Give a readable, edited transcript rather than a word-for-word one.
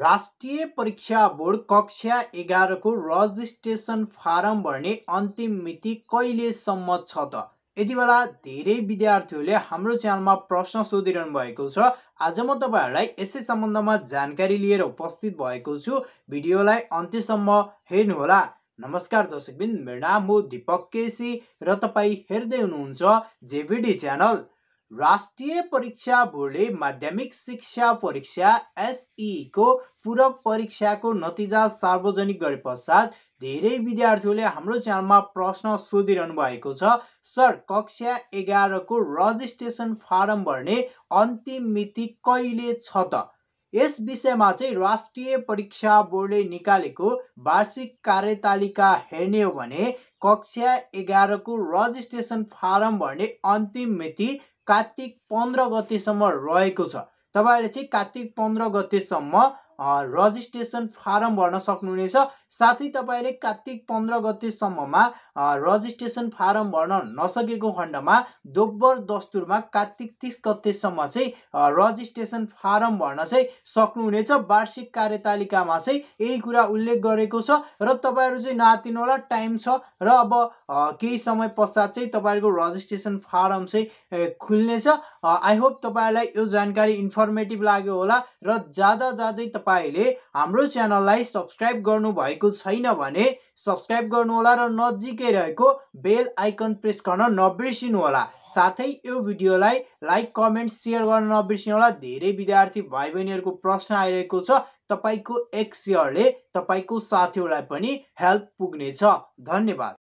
राष्ट्रिय परीक्षा बोर्ड कक्षा 11 को रजिस्ट्रेसन फारम भर्ने अन्तिम मिति कहिलेसम्म छ त? यति बेला धेरै विद्यार्थीहरूले हाम्रो च्यानलमा प्रश्न सोधिरहनु भएको छ। आज म तपाईहरुलाई यसै सम्बन्धमा जानकारी लिएर उपस्थित भएको छु। भिडियोलाई अन्त्यसम्म हेर्नुहोला। नमस्कार दर्शकबिन, मेरो नाम हो दीपक केसी र तपाई हेर्दै हुनुहुन्छ जेभिडी च्यानल। राष्ट्रिय परीक्षा बोर्डले माध्यमिक शिक्षा परीक्षा एसई को पूरक परीक्षाको नतिजा सार्वजनिक गरे पश्चात धेरै विद्यार्थीहरूले हाम्रो च्यानलमा प्रश्न सोधिरहनु भएको छ। सर, कक्षा 11 को रजिस्ट्रेसन फारम भर्ने अन्तिम मिति कहिले छ त? यस विषयमा चाहिँ राष्ट्रिय परीक्षा बोर्डले निकालेको वार्षिक कार्यतालिका हेर्ने हो भने कक्षा 11 को रजिस्ट्रेसन फारम भर्ने अन्तिम मिति कार्तिक 15 गतेसम्म रहेको छ। तपाईहरुले चाहिँ कार्तिक 15 गतेसम्म रजिस्ट्रेसन फारम भर्न सक्नुहुनेछ। साथै तपाईले कार्तिक 15 गतेसम्ममा रजिस्ट्रेसन फारम भर्न नसकेको खण्डमा दोब्बर दस्तुरमा कार्तिक 30 गतेसम्म चाहिँ रजिस्ट्रेसन फारम भर्न चाहिँ सक्नुहुनेछ। वार्षिक कार्यतालिकामा चाहिँ यही कुरा उल्लेख गरेको छ र तपाईहरु चाहिँ नआत्तिनु होला, टाइम छ र अब केही समय पश्चात चाहिँ तपाईहरुको रजिस्ट्रेसन फारम चाहिँ खुल्नेछ। आई होप तपाईहरुलाई यो जानकारी इन्फर्मेटिभ लाग्यो होला र ज्यादै तपाईले हाम्रो च्यानललाई सब्स्क्राइब गर्नु भएको छैन भने सब्स्क्राइब गर्नु होला र नजिकै रहेको बेल आइकन प्रेस गर्न नबिर्सिनु होला। साथै यो भिडियोलाई लाइक, कमेन्ट, शेयर गर्न नबिर्सिनु होला। धेरै विद्यार्थी भाइ बहिनीहरुको प्रश्न आइरहेको छ। तपाईको एक शेयरले तपाईको साथीहरुलाई पनि हेल्प पुग्नेछ। धन्यवाद।